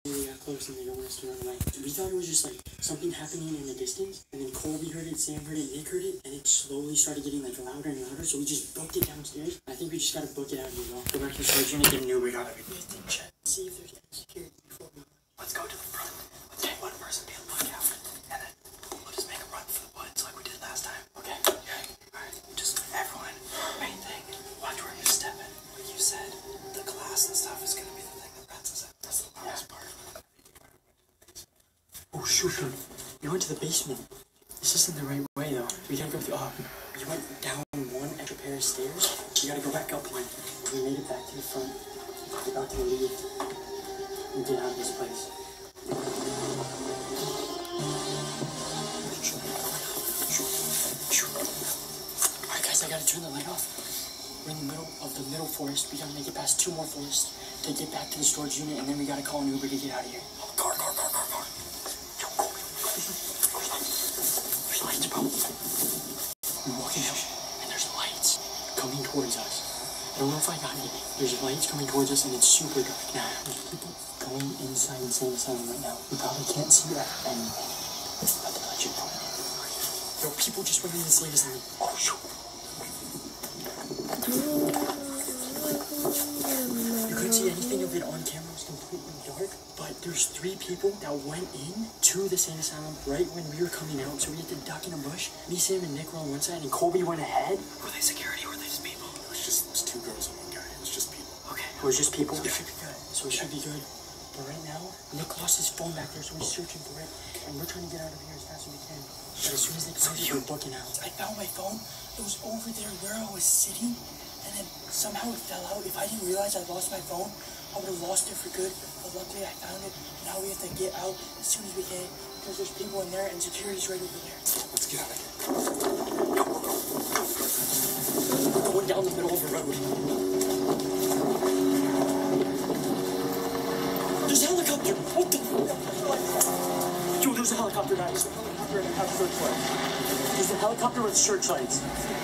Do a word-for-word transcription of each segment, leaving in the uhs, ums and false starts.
really got close and they don't want us to run away. We thought it was just like something happening in the distance, and then Colby heard it, Sam heard it, Nick heard it, and it slowly started getting like louder and louder, so we just booked it downstairs. I think we just gotta book it out here, though. Go back to the storage unit, get an Uber, got everything. Check, see if there's any security before we... Let's go to the front. Let's take one person, be a lookout, and then we'll just make a run for the woods like we did last time. Okay? Okay. Alright, just everyone, main thing, watch where you're stepping. Like you said, the glass and stuff is gonna be the thing that rents us out. That's the last part. Oh shoot, dude. You went to the basement. This isn't the right way though. We gotta go through, oh, you went down one extra pair of stairs. You gotta go back up one. We made it back to the front. We're about to leave. We get out of this place. Alright guys, I gotta turn the light off. We're in the middle of the middle forest. We gotta make it past two more forests to get back to the storage unit, and then we gotta call an Uber to get out of here. Oh, car, car, car, car, car. Yo, go, there's lights, bro. We're walking out, and there's lights coming towards us. I don't know if I got it. There's lights coming towards us, and it's super dark now. There's people going inside insane asylum right now. We probably can't see that anything. But they're legit going on. Yo, people just went in this insane asylum. Oh, shoot. You couldn't see anything of it on camera. It was completely dark. But there's three people that went in to the insane asylum right when we were coming out. So we had to duck in a bush. Me, Sam, and Nick were on one side, and Colby went ahead. Were they security or were they just people? It was just it was two girls and one guy. It was just people. Okay. It was just people. So it should be good. So it should be good. But right now, Nick lost his phone back there, so we're searching for it. And we're trying to get out of here as fast as we can. But as soon as they find it, we're booking out. I found my phone. It was over there where I was sitting. And then somehow it fell out. If I didn't realize I lost my phone, I would have lost it for good. But luckily I found it. Now we have to get out as soon as we can. Because there's people in there and security's right over there. Let's get out of here. Go, go, go, go. We're going down the middle of the road. There's a helicopter! What the? Yo, there's a helicopter, guys. There's a helicopter and a searchlight. There's a helicopter with searchlights.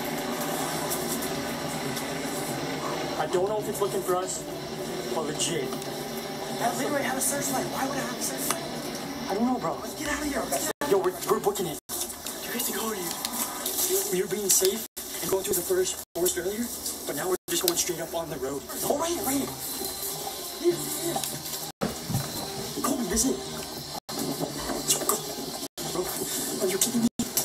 I don't know if it's looking for us, but legit. That literally had a searchlight. Why would it have a searchlight? I don't know, bro. Let's get out of here. Okay? Yo, we're, we're booking it. You guys think, oh, you, we were being safe and going through the first forest earlier, but now we're just going straight up on the road. Oh, right here, right here. Here, here. Colby, this is it. Go. Bro, are you kidding me?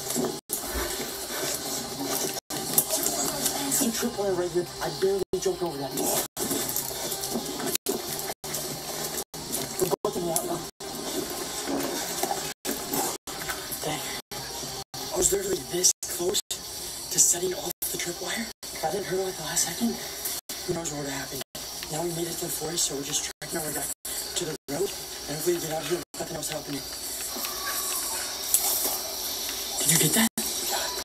It's a tripwire right here. I barely jumped over that. We're booking it out now. Dang. I was literally this close to setting off the tripwire. If I didn't hurt it at the last second, who knows what would have happened. Now we made it to the forest, so we're just tracking our way back to the road, and hopefully we get out of here with nothing else happening. Did you get that? Yeah.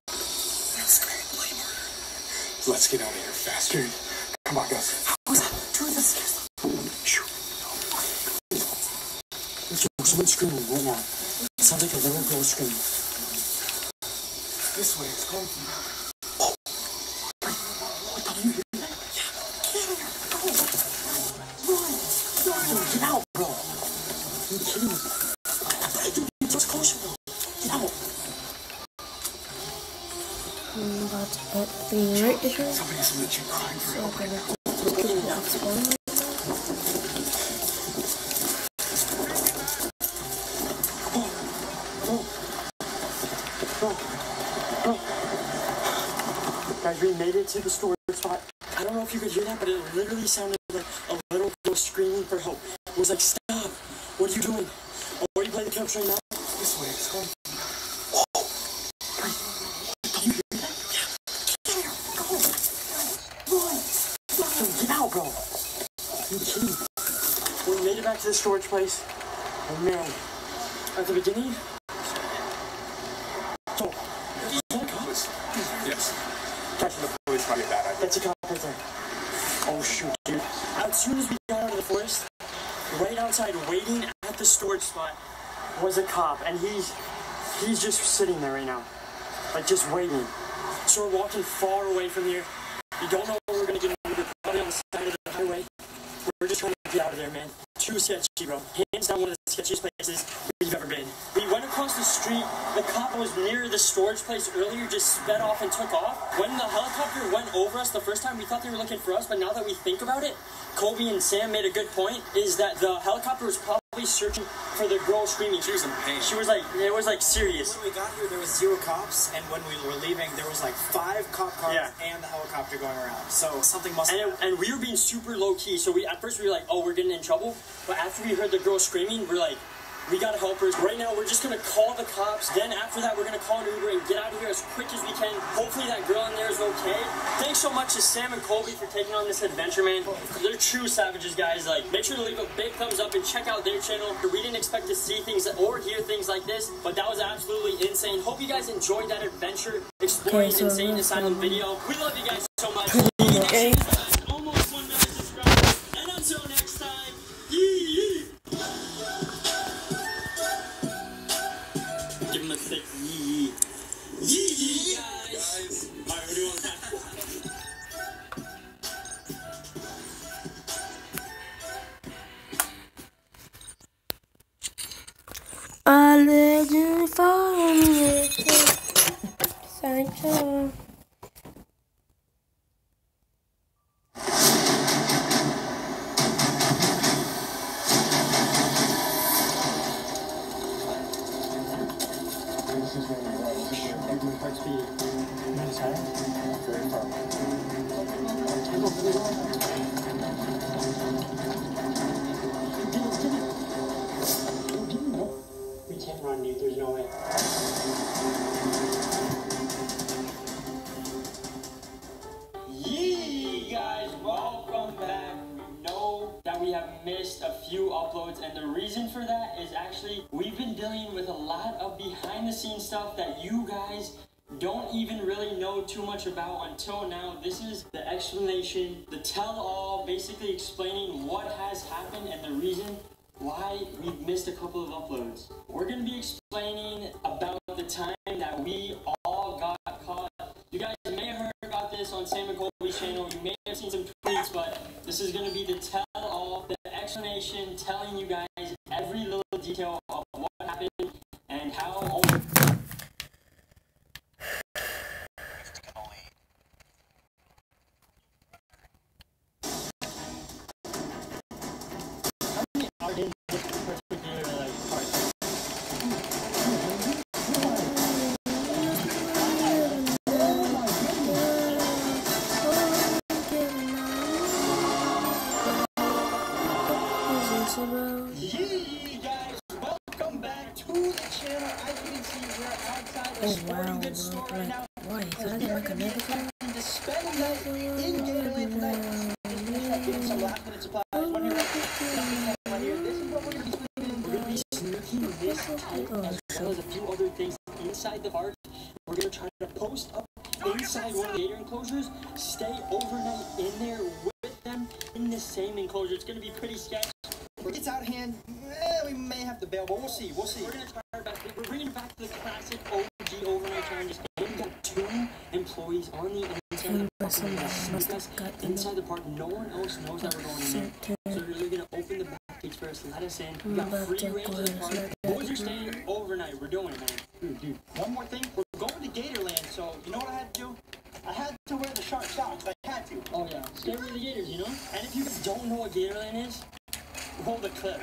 Let's get out of here faster. Come on, guys. How was that? Dude, that's scary. Someone's screaming right now. It sounds like a little girl screaming. This way, it's coming from. Oh! What the? You hear that? Yeah. Get out of here. Go. Run. Run. Get out, bro. Are you kidding me? Dude, it's just closer, bro. Get out. I'm about to put the right here. Somebody's legit crying for help. So I'm gonna put it down. Guys, we made it to the storage spot. I don't know if you could hear that, but it literally sounded like a little girl screaming for help. It was like, stop! What are you doing? Oh, are you playing the camps right now? This way, it's coming. Whoa! Did you hear that? Yeah. Get here! Go! Run! Run! Get out, bro! Are you kidding me? We made it back to the storage place. Oh, man. At the beginning... So... Is that a cop? Yes. Catching the police might be a bad idea. That's a cop right there. Oh shoot, dude. As soon as we got out of the forest, right outside waiting at the storage spot was a cop, and he's he's just sitting there right now. Like just waiting. So we're walking far away from here. We don't know where we're gonna get into. We're probably on the side of the highway. We're just trying to get out of there, man. too sketchy, bro. Hands down one of the sketchiest places we've ever been. We went across the street. The cop was near the storage place earlier, just sped off and took off. When the helicopter went over us the first time, we thought they were looking for us, but now that we think about it, Kobe and Sam made a good point, is that the helicopter was probably searching for the girl screaming. She was in pain. She was like, it was like serious. When we got here, there was zero cops, and when we were leaving, there was like five cop cars Yeah. and the helicopter going around. So something must And, have it, and we were being super low key, so we at first we were like, oh, we're getting in trouble. But after we heard the girl screaming, we're like, we gotta help her. Right now, we're just gonna call the cops. Then after that, we're gonna call an Uber and get out of here as quick as we can. Hopefully that girl in there is okay. Thanks so much to Sam and Colby for taking on this adventure, man. They're true savages, guys. Like, make sure to leave a big thumbs up and check out their channel. We didn't expect to see things or hear things like this, but that was absolutely insane. Hope you guys enjoyed that adventure exploring Okay, so Insane let's Asylum go. video. We love you guys so much. Okay. Almost one million subscribers. And until next time, yee yee. Give him a thick yee yee. Yee yee, guys. Alright, we're doing that. I legend for me. Sancho. This is where my heart speed is high. Very far. We can't run, dude. There's no way. Yee, guys, welcome back. We know that we have missed a few uploads, and the reason for that is actually we've been dealing with a lot of behind-the-scenes stuff that you guys don't even really know too much about until now. This is the explanation, the tell-all, basically explaining what has happened and the reason why we've missed a couple of uploads. We're going to be explaining about the time that we all got caught. You guys may have heard about this on Sam and Colby's channel. You may have seen some tweets, but this is going to be the tell-all, the explanation, telling you guys every little detail of what happened and how... Are in this particular like part? Yee, guys, welcome back to the channel. As you can see, we're outside the Oh sporting wow, goods store right now. why? Is that like a medical? To spend the night in Gatorland tonight. Finish up getting some last minute supplies. One here, right here. This is what we're gonna be doing. We're gonna be sneaking this type as well as a few other things inside the park. We're gonna try to post up inside one of the gator enclosures, stay overnight in there with them in the same enclosure. It's gonna be pretty sketchy. If it's out of hand, eh, we may have to bail, but we'll see. We'll see. We're gonna try our best. We're bringing back the classic O G overnight challenge. We got two employees on the inside of the park. We're gonna sneak us inside the park. No one else knows that we're going in there. So you're gonna open the back gates first, let us in. We got free range of the park. Boys are staying overnight. We're doing it, man. Dude, dude, one more thing. We're going to Gatorland, so you know what I had to do? I had to wear the shark socks. I had to. Oh yeah, stay with the Gators, you know? And if you guys don't know what Gatorland is, roll the clip.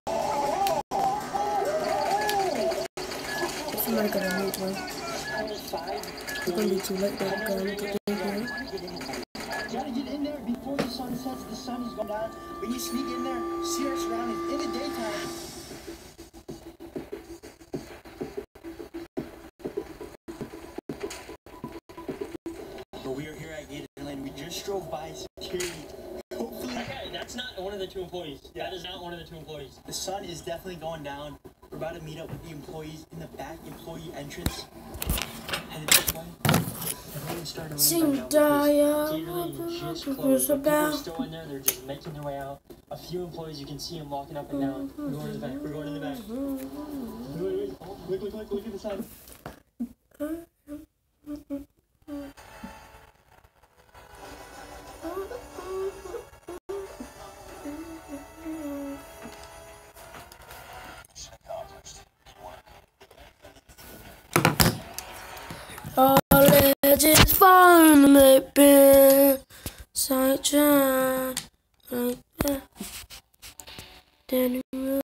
Somebody gonna move one. Five. It's gonna be too late. They're gonna get in here. You gotta get in there before the sun sets. The sun is going down. We need to sneak in there, see our surroundings in the daytime. But we are here at Gatorland. We just drove by security. Hopefully, Okay, that's not one of the two employees. That is not one of the two employees. the sun is definitely going down. We're about to meet up with the employees in the back employee entrance. Headed this way. Everyone started Sing running back Daya, because Gatorland just what closed. was But people are about? still in there. They're just making their way out. A few employees, you can see them walking up and down. We're going to the back. We're going to the back. Wait, wait, wait. Oh, look, look, look, look at the side. All legends fall in the bin. Sunshine. Like that. Then